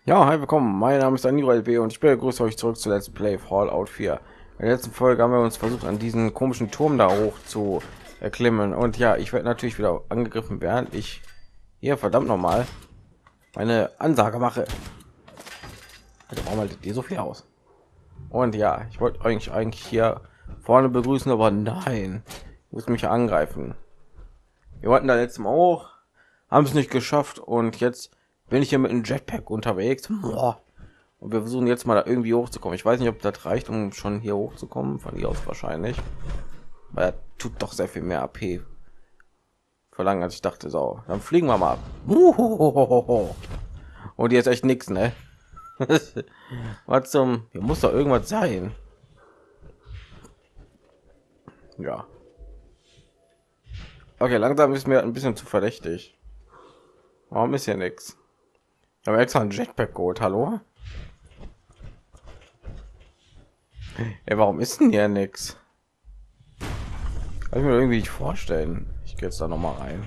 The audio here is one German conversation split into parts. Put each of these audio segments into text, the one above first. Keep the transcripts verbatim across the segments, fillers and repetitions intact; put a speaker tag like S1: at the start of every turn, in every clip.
S1: Ja, hi, willkommen. Mein Name ist Aniro L B und ich begrüße euch zurück zu Let's Play Fallout vier. In der letzten Folge haben wir uns versucht, an diesen komischen Turm da hoch zu erklimmen. Und ja, ich werde natürlich wieder angegriffen, während ich hier verdammt nochmal meine Ansage mache. Also, warum haltet ihr so viel aus? Und ja, ich wollte eigentlich eigentlich hier vorne begrüßen, aber nein, ich muss mich angreifen. Wir wollten da letztes Mal hoch, haben es nicht geschafft und jetzt bin ich hier mit einem Jetpack unterwegs. Boah. Und wir versuchen jetzt mal da irgendwie hochzukommen. Ich weiß nicht, ob das reicht, um schon hier hochzukommen. Von hier aus wahrscheinlich. Weil er tut doch sehr viel mehr A P verlangen, als ich dachte. So, dann fliegen wir mal ab. Uhuhuhuhu. Und jetzt echt nichts, ne? Was zum... Hier muss doch irgendwas sein. Ja. Okay, langsam ist mir ein bisschen zu verdächtig. Warum ist hier nichts? Ich habe extra ein Jetpack geholt, hallo? Ey, warum ist denn hier nichts? Kann ich mir irgendwie nicht vorstellen. Ich gehe jetzt da noch mal rein.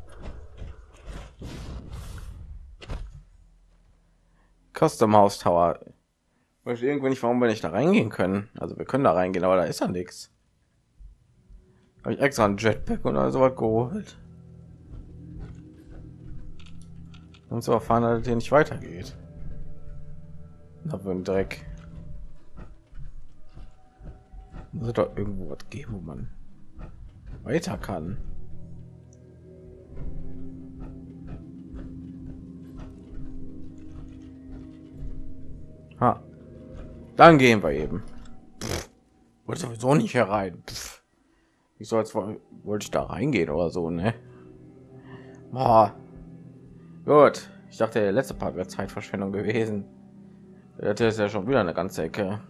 S1: Custom House Tower. Ich weiß irgendwie nicht, warum wir nicht da reingehen können. Also wir können da reingehen, aber da ist ja nichts. Habe ich extra ein Jetpack oder so was geholt. Um zu erfahren, dass es hier nicht weitergeht. Da für ein Dreck. Muss es doch irgendwo was geben, wo man weiter kann. Ha. Dann gehen wir eben. Pff, wollte sowieso nicht herein. Pff. Ich soll jetzt wollte ich da reingehen oder so, ne? Boah. Gut. Ich dachte, der letzte Part wäre Zeitverschwendung gewesen. Das ist ja schon wieder eine ganze Ecke.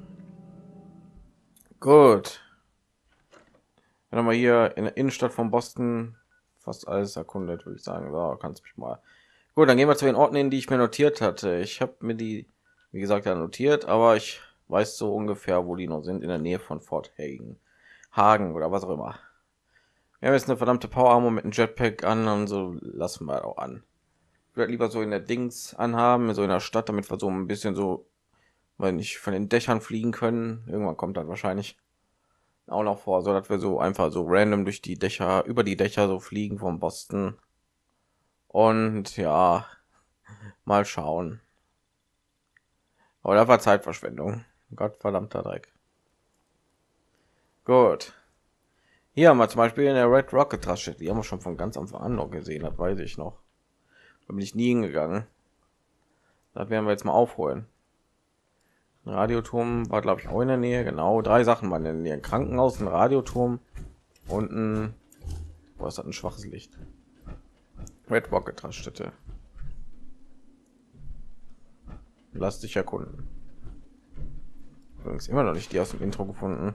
S1: Gut. Wenn wir hier in der Innenstadt von Boston fast alles erkundet, würde ich sagen, so kannst mich mal. Gut, dann gehen wir zu den Orten hin, die ich mir notiert hatte. Ich habe mir die, wie gesagt, ja notiert, aber ich weiß so ungefähr, wo die noch sind, in der Nähe von Fort Hagen, Hagen oder was auch immer. Wir haben jetzt eine verdammte Power Armor mit einem Jetpack an und so lassen wir auch an. Ich würde lieber so in der Dings anhaben, so in der Stadt, damit wir so ein bisschen so, weil nicht von den Dächern fliegen können. Irgendwann kommt dann wahrscheinlich auch noch vor, so dass wir so einfach so random durch die Dächer, über die Dächer so fliegen von Boston. Und ja, mal schauen. Aber da war Zeitverschwendung. Gottverdammter Dreck. Gut. Hier haben wir zum Beispiel in der Red Rocket Tasche. Die haben wir schon von ganz Anfang an noch gesehen, das weiß ich noch. Da bin ich nie hingegangen. Da werden wir jetzt mal aufholen. Ein Radioturm war, glaube ich, auch in der Nähe. Genau, drei Sachen waren in der Nähe. Ein Krankenhaus, ein Radioturm und ein... Was hat ein schwaches Licht? Red Rocket Raststätte. Lass dich erkunden. Übrigens immer noch nicht die aus dem Intro gefunden.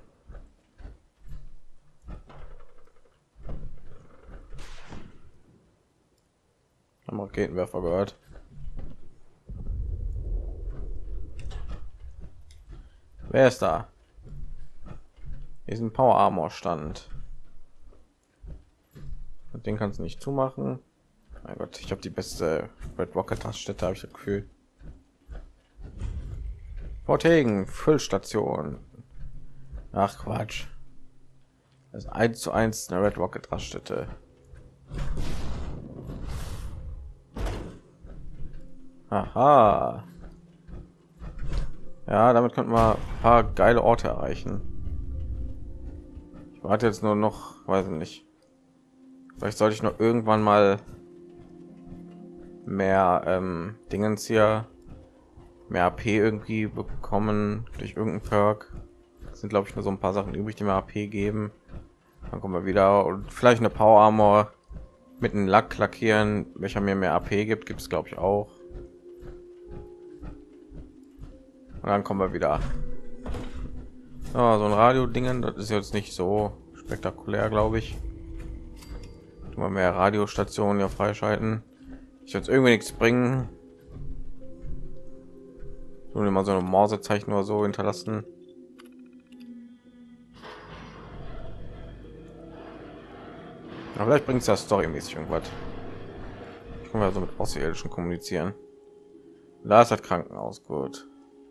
S1: Haben Raketenwerfer gehört. Wer ist da? Hier ist ein Power Armor Stand. Und den kannst du nicht zumachen. Mein Gott, ich habe die beste Red Rocket Raststätte, habe ich das Gefühl. Fort Hagen, Füllstation. Ach Quatsch. Das ist eins zu eins eine Red Rocket Raststätte. Aha. Ja, damit könnten wir ein paar geile Orte erreichen. Ich warte jetzt nur noch, weiß nicht. Vielleicht sollte ich noch irgendwann mal mehr ähm, Dingens hier, mehr A P irgendwie bekommen durch irgendeinen Perk. Das sind, glaube ich, nur so ein paar Sachen übrig, die mir A P geben. Dann kommen wir wieder und vielleicht eine Power Armor mit einem Lack lackieren, welcher mir mehr A P gibt, gibt es, glaube ich, auch. Und dann kommen wir wieder. Ja, so ein Radio-Dingen, das ist jetzt nicht so spektakulär, glaube ich. Mal mehr Radiostationen ja freischalten. Ich jetzt irgendwie nichts bringen. Nur immer so eine Morsezeichen oder so hinterlassen. Aber vielleicht bringt es ja storymäßig irgendwas. Ich kann ja so mit Außerirdischen kommunizieren. Da ist das Krankenhaus, gut.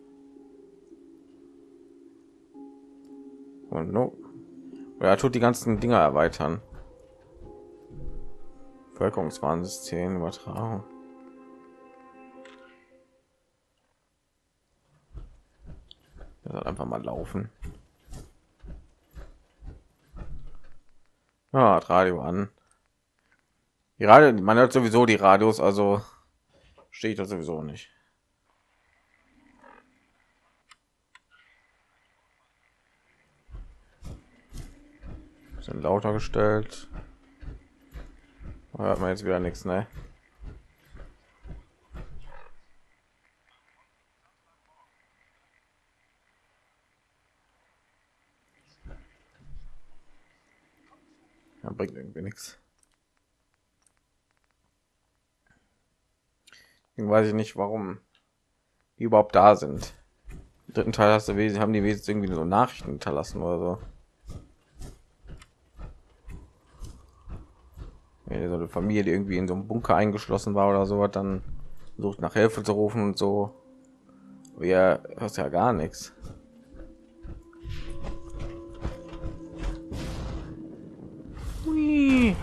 S1: Und no. Er tut die ganzen Dinger erweitern. Bevölkerungswarnsystem, Übertragung. Das soll einfach mal laufen. Ja, hat Radio an. Die Radio, man hört sowieso die Radios, also steht das sowieso nicht. Sind lauter gestellt. Da hört man jetzt wieder nichts, ne? Ja, bringt irgendwie nichts. Deswegen weiß ich nicht, warum die überhaupt da sind. Im dritten Teil hast du wesentlich, haben die wesentlich irgendwie so Nachrichten hinterlassen oder so. Ja, so eine Familie, die irgendwie in so einem Bunker eingeschlossen war oder so, hat dann versucht nach Hilfe zu rufen und so. Ja, hast ja gar nichts. Hui.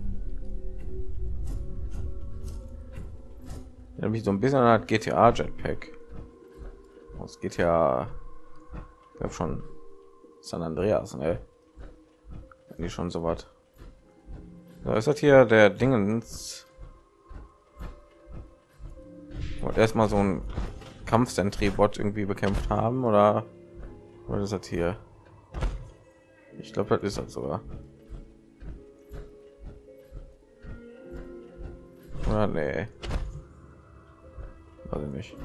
S1: Ja, mich so ein bisschen an G T A Jetpack. Es geht ja, ich glaube schon San Andreas, ne? Wenn die schon so was. So, ist das hier der Dingens? Und erstmal so ein Kampfsentry-Bot irgendwie bekämpft haben, oder was ist das hier? Ich glaube, das ist das sogar. Oder nee. Weiß ich nicht.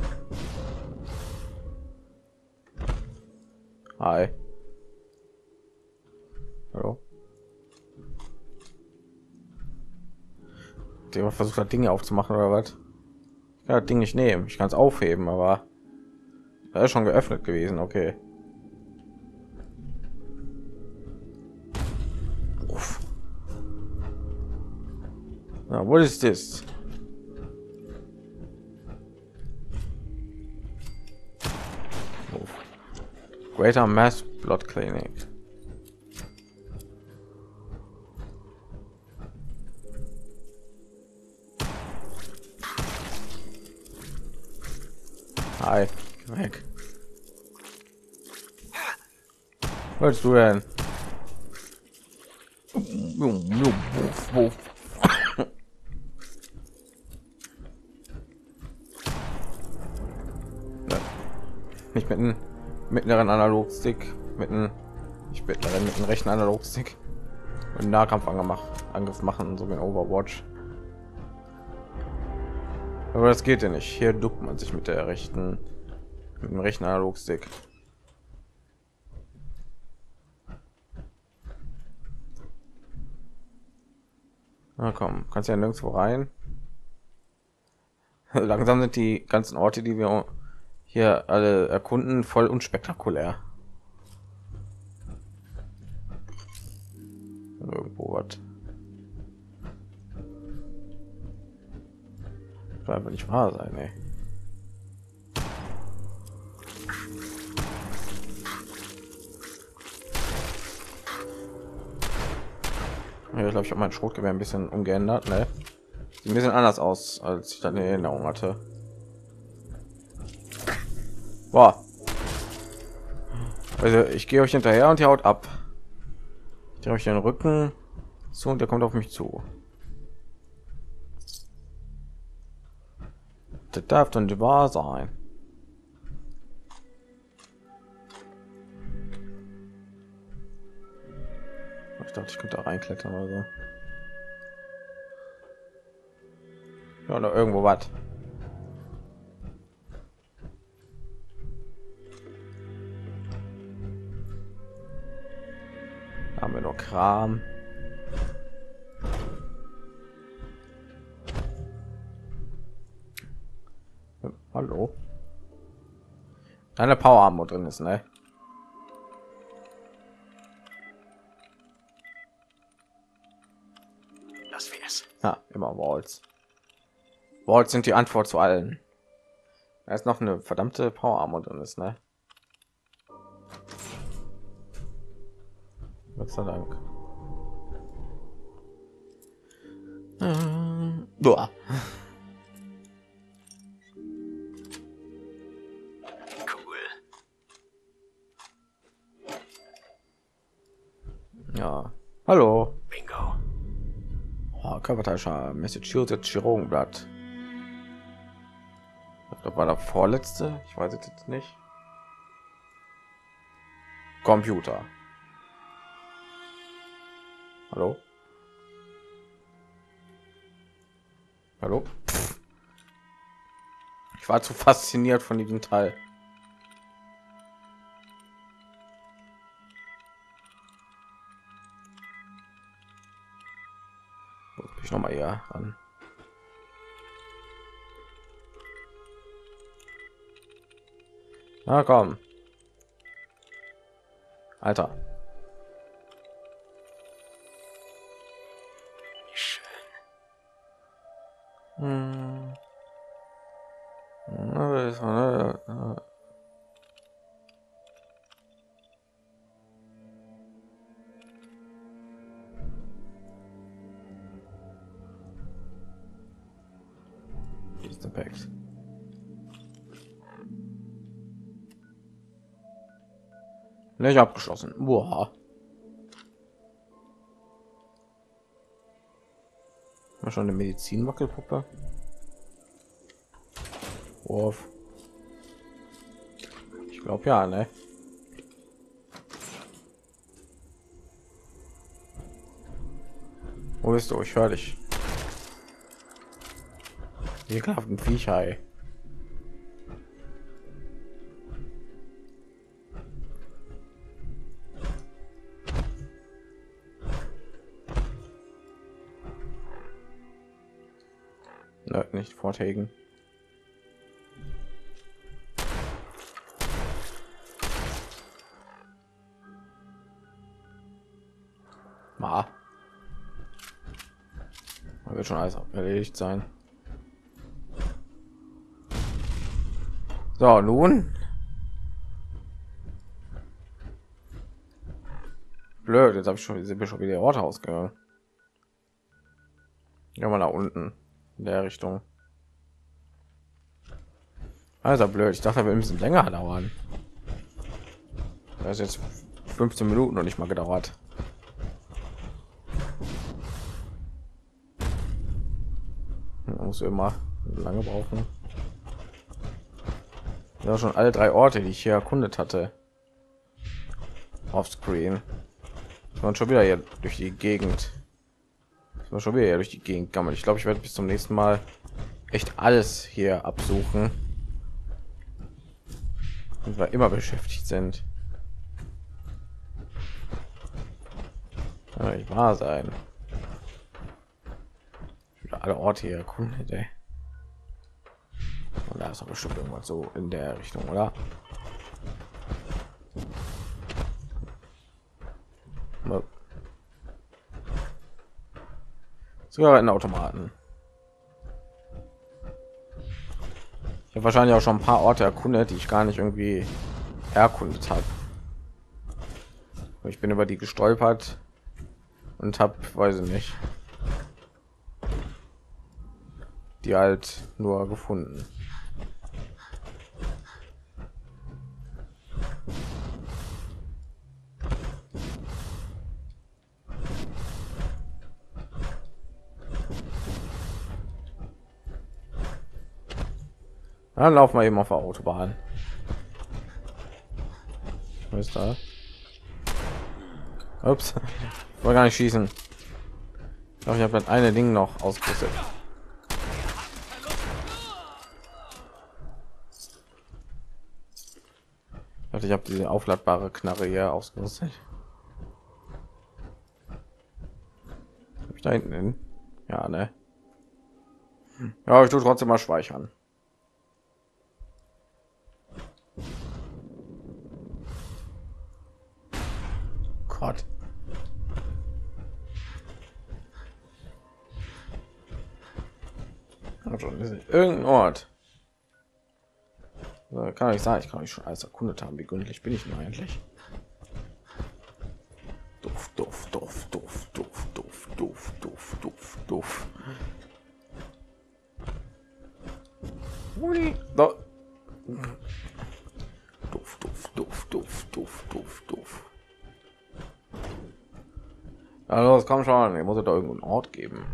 S1: Hi. Hallo. Der versucht hat, Dinge aufzumachen oder was? Ich kann das Ding nicht nehmen. Ich kann es aufheben, aber er ist schon geöffnet gewesen. Okay. Uff. Na, what is this? Uff. Greater Mass Blood Clinic. Hi, weg. Was willst du denn? Nicht mit einem mittleren Analogstick, mit einem ich mit einem rechten Analogstick und Nahkampf angemacht, Angriff machen, so wie in Overwatch. Aber das geht ja nicht. Hier duckt man sich mit der rechten, mit dem rechten Analogstick. Na komm, kannst ja nirgendwo rein. Langsam sind die ganzen Orte, die wir hier alle erkunden, voll unspektakulär. Irgendwo was. Kann einfach nicht wahr sein, ey. Ja, ich glaube, ich habe mein Schrotgewehr ein bisschen umgeändert, ne? Sieht ein bisschen anders aus, als ich dann in Erinnerung hatte. Boah. Also ich gehe euch hinterher und die haut ab. Ich drehe euch den Rücken zu und der kommt auf mich zu. Das darf dann die wahr sein. Ich dachte, ich könnte da reinklettern oder so. Ja, oder irgendwo was. Haben wir noch Kram. Hallo. Eine Power Armor drin ist, ne?
S2: Das wär's.
S1: Ja, immer Walls. Walls sind die Antwort zu allen. Da ist noch eine verdammte Power Armor drin ist, ne? Gott sei Dank. Ähm, boah. Ja. Hallo.
S2: Bingo.
S1: Oh, Körperteilscher Massachusetts Chirurgenblatt. Das war der vorletzte. Ich weiß es jetzt nicht. Computer. Hallo? Hallo? Ich war zu fasziniert von diesem Teil. Muss ich noch mal eher ran. Na komm. Alter.
S2: Schön.
S1: Hm. Na, das war, äh, Wie ist der Pax? Nicht abgeschlossen. Boah. Mal schon eine Medizin-Wackelpuppe. Wurf. Ich glaube ja, ne? Wo bist du? Ich höre dich. Ekelhaften Viecher, ey. Nö, nicht vortägen. Ma. Da wird schon alles erledigt sein. So, nun. Blöd, jetzt habe ich schon, sind wir schon wieder Orte ausgegangen. Ja, mal nach unten in der Richtung. Also blöd, ich dachte, wir ein bisschen länger dauern. Das ist jetzt fünfzehn Minuten noch nicht mal gedauert. Man muss immer lange brauchen. Ja, schon alle drei Orte, die ich hier erkundet hatte. Auf Screen. Man schon wieder hier durch die Gegend. Man schon wieder hier durch die Gegend gammelt. Ich glaube, ich werde bis zum nächsten Mal echt alles hier absuchen. Und wir immer beschäftigt sind. Kann doch nicht wahr sein. Alle Orte hier erkundet, ey. Und da ist aber bestimmt irgendwas so in der Richtung, oder? Sogar in Automaten. Ich habe wahrscheinlich auch schon ein paar Orte erkundet, die ich gar nicht irgendwie erkundet habe. Ich bin über die gestolpert und habe, weiß ich nicht, die halt nur gefunden. Dann laufen wir eben auf der Autobahn. Was ist da? Ups, ich wollte gar nicht schießen. Ich glaube, ich habe das eine Ding noch ausgerüstet. Ich habe diese aufladbare Knarre hier ausgerüstet. Hab ich da hinten hin? Ja, ne? Ja, ich tue trotzdem mal speichern. Gott. Also, irgendein Ort. Also, kann ich sagen, ich kann nicht schon alles erkundet haben. Wie gründlich bin ich nur eigentlich? Doof, doof, doof, doof, doof, doof, doof, doof, doof, doof. Ui, da. Doof, doof, doof, doof, doof, doof, doof. Also, das kommt schon. Ich muss da irgendwo einen Ort geben.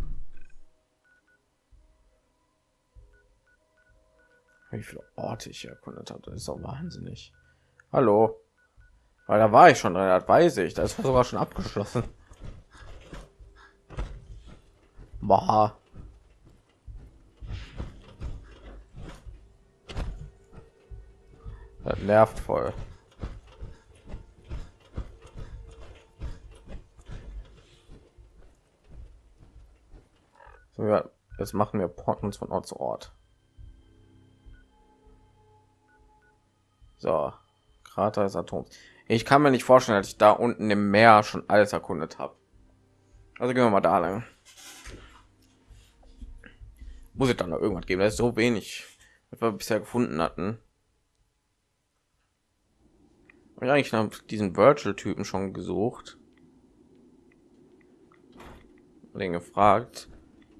S1: Wie viele Orte ich erkundet habe, das ist auch wahnsinnig. Hallo, weil da war ich schon drin, das weiß ich. Das ist sogar schon abgeschlossen. Boah. Das nervt voll. So, ja, jetzt machen wir Portmans von Ort zu Ort. So, Krater des Atoms. Ich kann mir nicht vorstellen, dass ich da unten im Meer schon alles erkundet habe. Also gehen wir mal da lang. Muss ich dann noch irgendwas geben? Das ist so wenig, was wir bisher gefunden hatten. Habe ich eigentlich nach diesen Virtual-Typen schon gesucht? Den gefragt,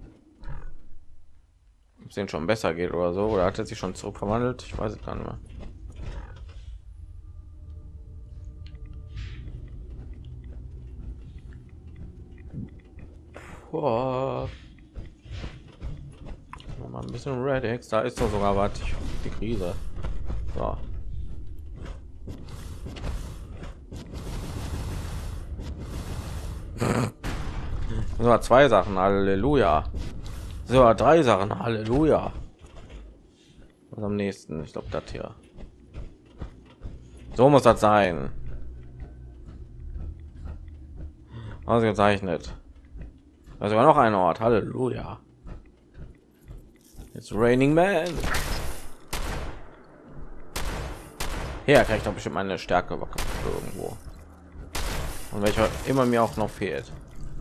S1: ob es denen schon besser geht oder so, oder hat er sich schon zurück verwandelt? Ich weiß es gar nicht mehr. Boah. Mal ein bisschen Redix, da ist doch sogar was. Die Krise. So. So, zwei Sachen, Halleluja. So, drei Sachen, Halleluja. Was am nächsten? Ich glaube, das hier. So muss das sein. Ausgezeichnet. Also war noch ein Ort, Halleluja. It's raining man. Ja, kann ich doch bestimmt meine Stärke irgendwo. Und welcher immer mir auch noch fehlt.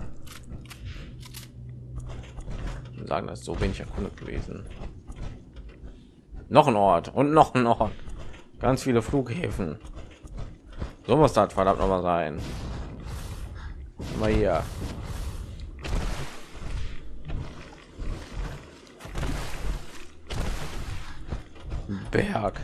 S1: Sagen, das ist so wenig erkundet gewesen. Noch ein Ort und noch ein Ort. Ganz viele Flughäfen. So muss das verdammt noch mal sein. Mal hier. Berg.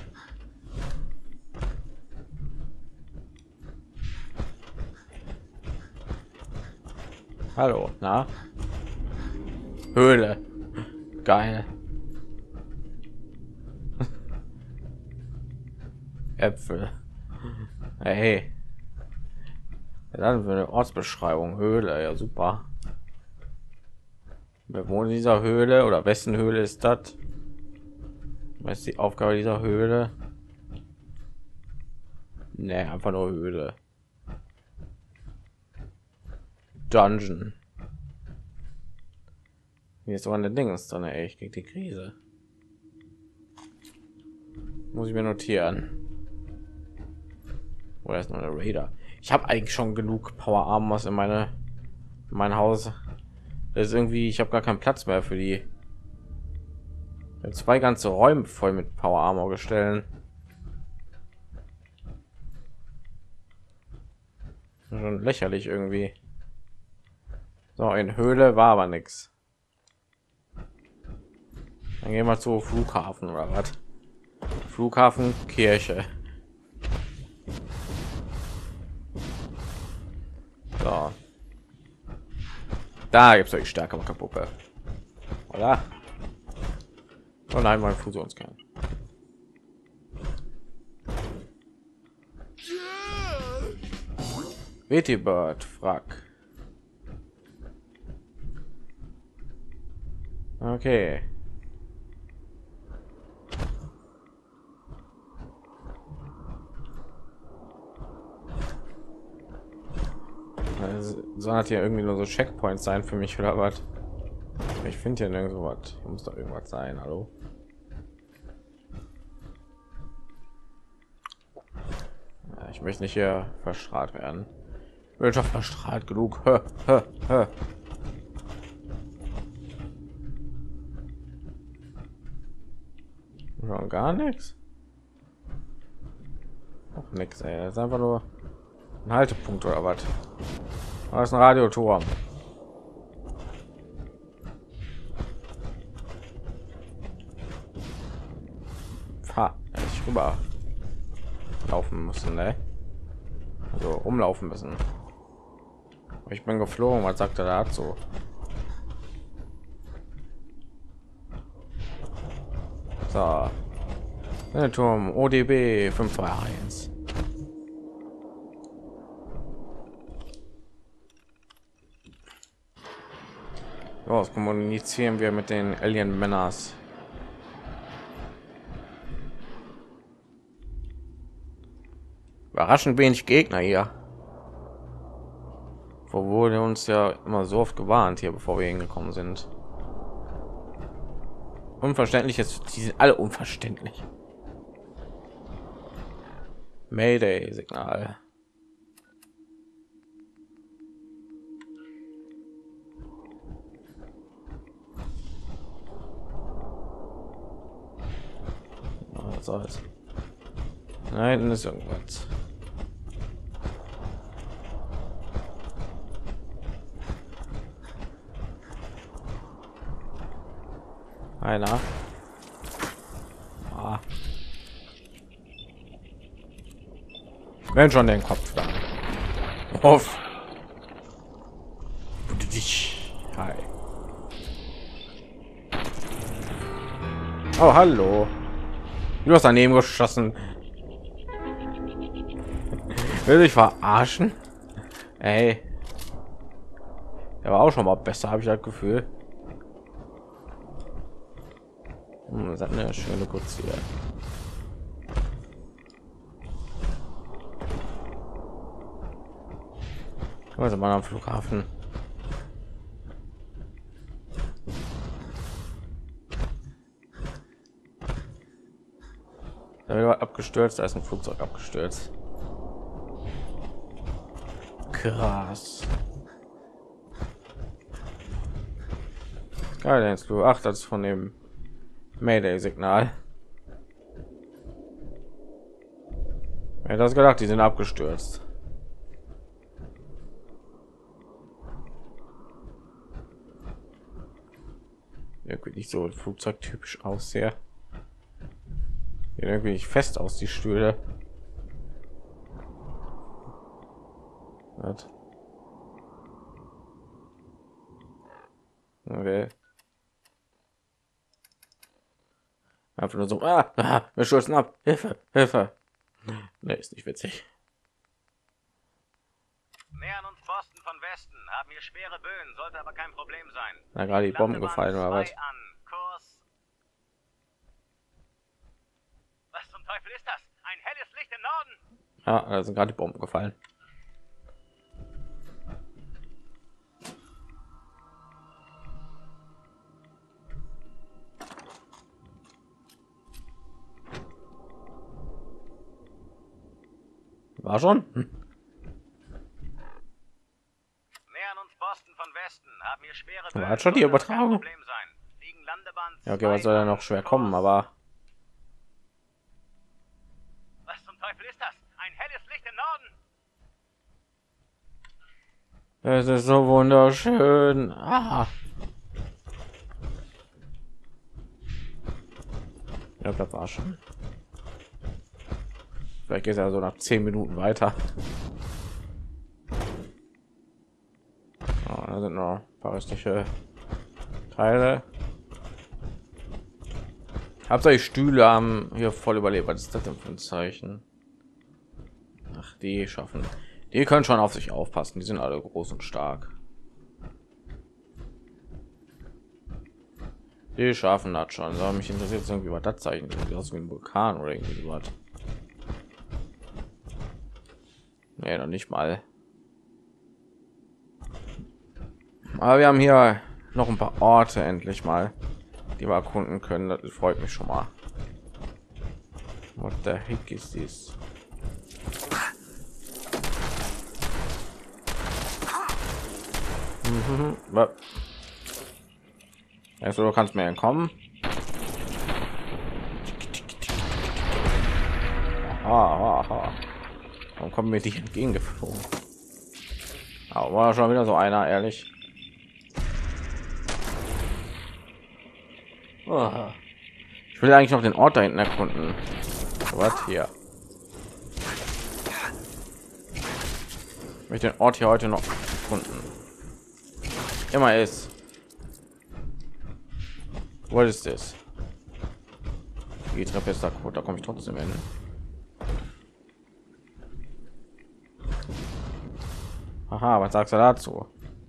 S1: Hallo, na? Höhle. Geil. Äpfel. Hey. Dann für eine Ortsbeschreibung. Höhle, ja super. Wer wohnt in dieser Höhle oder wessen Höhle ist das? Was ist die Aufgabe dieser Höhle? Nee, einfach nur Höhle. Dungeon. Hier ist so eine Dingens drin, ey. Ich krieg die Krise. Muss ich mir notieren. Oder ist noch der Raider? Ich habe eigentlich schon genug Power Armors in meine in mein Haus. Das ist irgendwie, ich habe gar keinen Platz mehr für die. Zwei ganze Räume voll mit Power Armor gestellt. Schon lächerlich irgendwie. So, in Höhle war aber nichts. Dann gehen wir zu Flughafen oder was? Flughafen, Kirche. So. Da gibt es euch stärker Puppe. Oder? Oh nein, mein Fusionskern. Vetibird, Frack. Okay. Also, soll hat hier irgendwie nur so Checkpoints sein für mich oder was? Ich finde hier nirgendwo was. Hier muss doch irgendwas sein. Hallo. Ja, ich möchte nicht hier verstrahlt werden. Wird doch verstrahlt genug. Hö, hö, hö. Schon gar nichts. Auch nix, ey. Das ist einfach nur ein Haltepunkt oder was? Das ist ein Radioturm. Ha, ich rüber laufen müssen, ne? Also umlaufen müssen. Ich bin geflogen. Was sagt er dazu? So, der Turm O D B fünf zwei eins. Ja, das kommunizieren wir mit den Alien Männers. Überraschend wenig Gegner hier. Wo wurde uns ja immer so oft gewarnt hier, bevor wir hingekommen sind. Unverständlich ist, die sind alle unverständlich. Mayday-Signal. Was soll's? Nein, ist irgendwas. Einer. Ah. Wenn schon den Kopf da. Auf. Hi. Oh, hallo. Du hast daneben geschossen. Will ich verarschen? Ey. Er war auch schon mal besser, habe ich das Gefühl. Hm, das hat eine schöne Kurze hier. Also mal am Flughafen. Da wird abgestürzt, da ist ein Flugzeug abgestürzt. Krass. Geil, du. Ach, das ist von dem Mayday-Signal. Ja, das gedacht, die sind abgestürzt. Irgendwie nicht so flugzeugtypisch aussehe. Irgendwie nicht fest aus die Stühle. Was? Okay. Einfach nur so, ah, ah, wir stürzen ab. Hilfe, Hilfe. Ne, ist nicht witzig.
S2: Nähern uns Boston von Westen, haben hier schwere Böen, sollte aber kein Problem sein.
S1: Na, gerade die Bomben gefallen oder was?
S2: An. Kurs. Was zum Teufel ist das? Ein helles Licht im Norden.
S1: Ja, da sind gerade die Bomben gefallen. War schon? Hm.
S2: Nähern uns Boston von Westen, haben hier schwere
S1: Böen. War schon die Übertragung? Ja, okay, was soll da noch schwer kommen, aber
S2: was zum Teufel ist das? Ein helles Licht im Norden.
S1: es ist so wunderschön. Ah. Ja, das war schon. Vielleicht geht es ja so nach zehn Minuten weiter. Oh, da sind noch ein paar restliche Teile. Hauptsächlich Stühle haben hier voll überlebt. Was ist das denn für ein Zeichen? Ach, die schaffen. Die können schon auf sich aufpassen. Die sind alle groß und stark. Die schaffen das schon. So, mich interessiert jetzt irgendwie, was das Zeichen ist. Aus wie ein Vulkan oder irgendwie so was. Nee, noch nicht mal. Aber wir haben hier noch ein paar Orte endlich mal, die wir erkunden können. Das freut mich schon mal. What the heck is this? Mhm. Also, du kannst mir entkommen. Ah, ah, ah. Warum kommen mir die entgegengeflogen? Aber war schon wieder so einer, ehrlich. Oh. Ich will eigentlich noch den Ort da hinten erkunden. Was hier? Ich möchte den Ort hier heute noch erkunden. Immer ist. Was ist das? Die Treppe ist da, da komme ich trotzdem hin. Aha, was sagst du dazu?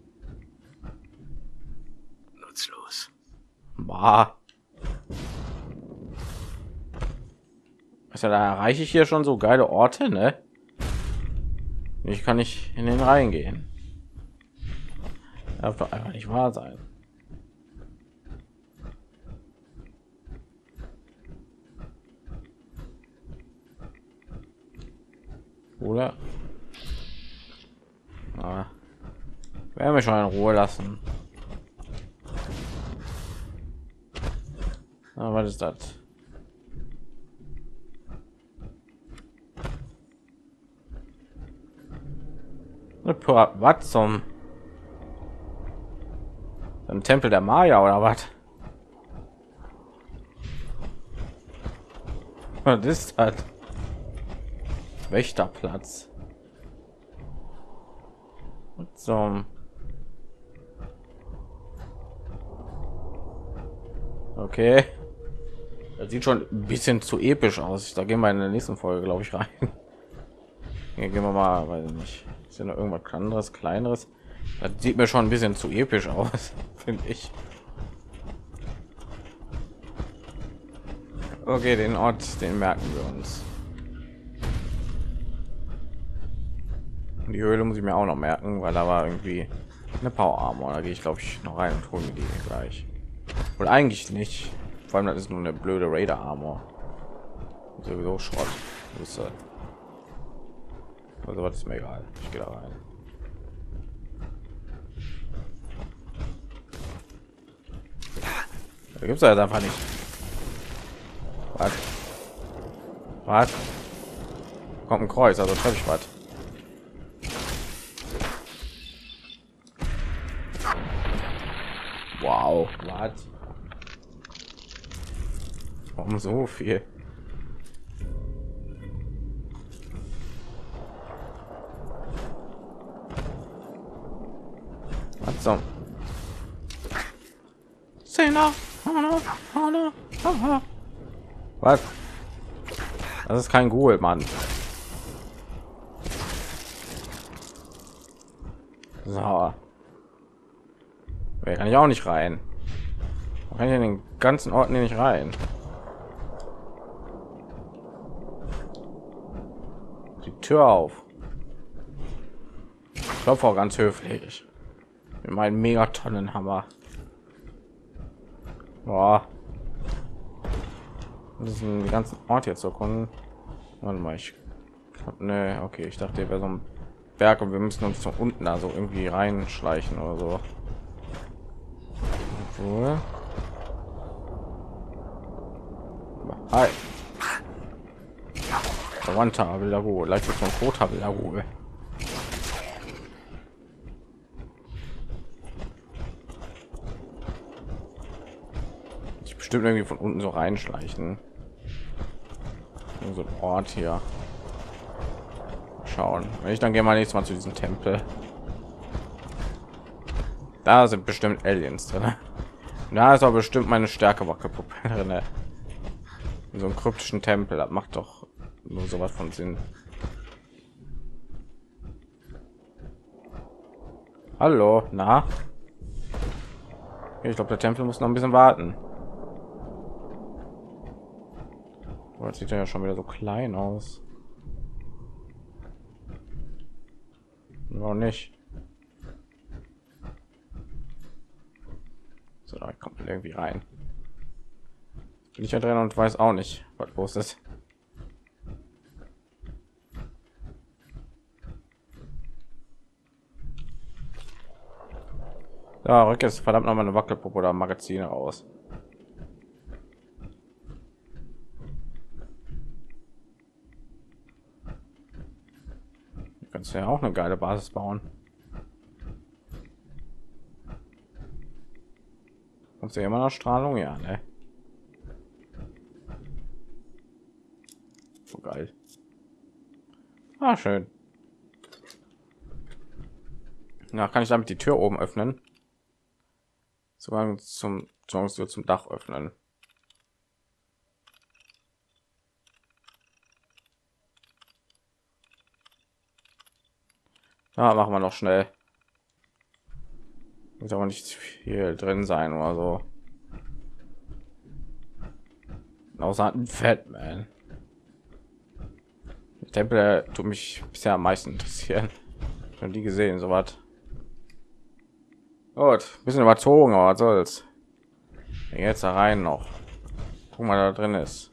S2: Nutzlos.
S1: Bah. Also da erreiche ich hier schon so geile Orte, ne? Ich kann nicht in den Reihen gehen. Darf doch einfach nicht wahr sein. Oder? Ah. Werden wir schon in Ruhe lassen. Ah, was ist das? Was zum ein Tempel der Maya oder was? Was ist das? Wächterplatz. Zum okay, das sieht schon ein bisschen zu episch aus. Da gehen wir in der nächsten Folge, glaube ich, rein. Hier gehen wir mal, weiß ich nicht. Ist ja noch irgendwas anderes, kleineres. Das sieht mir schon ein bisschen zu episch aus, finde ich. Okay, den Ort, den merken wir uns. Die Höhle muss ich mir auch noch merken, weil da war irgendwie eine Power Armor. Da gehe ich, glaube ich, noch rein und hole mir die gleich. Oder eigentlich nicht. Vor allem das ist nur eine blöde Raider Armor. Sowieso Schrott. Ist, äh also was ist mir egal. Ich gehe da rein. Da gibt es halt einfach nicht. Was? Was? Kommt ein Kreuz, also treffe ich was. Wow, was? Warum so viel? Was so? Zehner. Was? Das ist kein Ghoul, Mann. So. Wer kann ich auch nicht rein? Da kann ich in den ganzen Orten nicht rein. Die Tür auf. Ich klopfe auch ganz höflich. Mit meinem Megatonnenhammer. Boah. Das ist ein ganzen Ort jetzt so kommen. Warte mal, ich ne, okay, ich dachte, wäre so ein Berg und wir müssen uns von unten da so irgendwie reinschleichen oder so. Obwohl. Hi. Verwandter will da wo, leicht von Kota will da wo. Ich bestimmt irgendwie von unten so reinschleichen. So ein Ort hier. Schauen. Wenn ich dann gehe mal nächstes Mal zu diesem Tempel. Da sind bestimmt Aliens drin. Da ist aber bestimmt meine Stärke Wackelpuppe drin. In so einem kryptischen Tempel, das macht doch nur sowas von Sinn. Hallo, na? Ich glaube, der Tempel muss noch ein bisschen warten. Oh, das sieht ja schon wieder so klein aus. Noch nicht. So, da kommt irgendwie rein. Bin ich ja drin und weiß auch nicht, was los ist. Da rück jetzt verdammt noch mal eine Wackelpuppe oder Magazine aus. kannst du ja auch eine geile Basis bauen. Kommst du immer noch Strahlung? Ja, ne? So geil. Ah, schön. Na, kann ich damit die Tür oben öffnen? Zugang zum Zugang zum Dach öffnen. Ja, machen wir noch schnell. Muss aber nicht viel drin sein oder so. Außer ein Fatman. Der Tempel, der tut mich bisher am meisten interessieren. Schon die gesehen, so was. Gut, bisschen überzogen, aber was soll's. Jetzt da rein noch. Guck mal, da drin ist.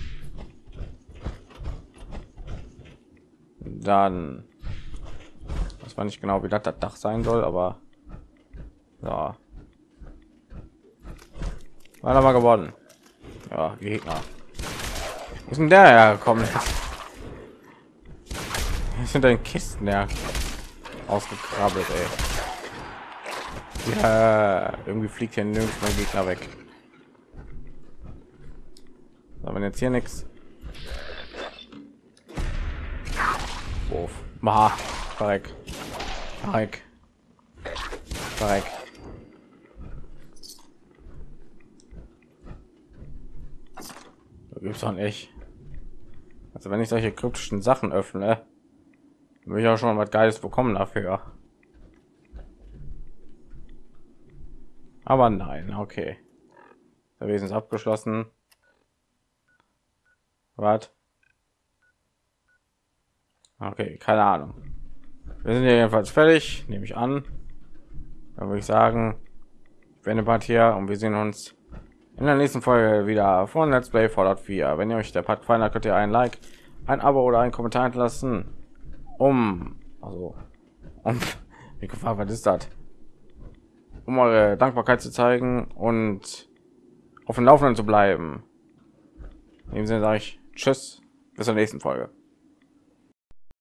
S1: Dann. Das war nicht genau, wie das, das Dach sein soll, aber ja. War mal gewonnen. Ja, Gegner. Wo ist denn der hergekommen? Es sind in Kisten ja ausgekrabbelt, ey. Ja, irgendwie fliegt hier nirgends mein Gegner weg. Aber jetzt hier nichts. Wurf. Ma, verreck. Verreck. Verreck. Da gibt's doch nicht. Also wenn ich solche kryptischen Sachen öffne, will ich auch schon was Geiles bekommen dafür. Aber nein, okay. Der Wesen ist abgeschlossen. Was? Okay, keine Ahnung. Wir sind hier jedenfalls fertig, nehme ich an. Dann würde ich sagen, ich bin Part hier und wir sehen uns in der nächsten Folge wieder von Let's Play Fallout vier. Wenn ihr euch der Part gefallen hat, könnt ihr ein Like, ein Abo oder einen Kommentar hinterlassen, um also um wie gefragt, was ist das? Um eure Dankbarkeit zu zeigen und auf dem Laufenden zu bleiben. In dem Sinne sage ich Tschüss, bis zur nächsten Folge.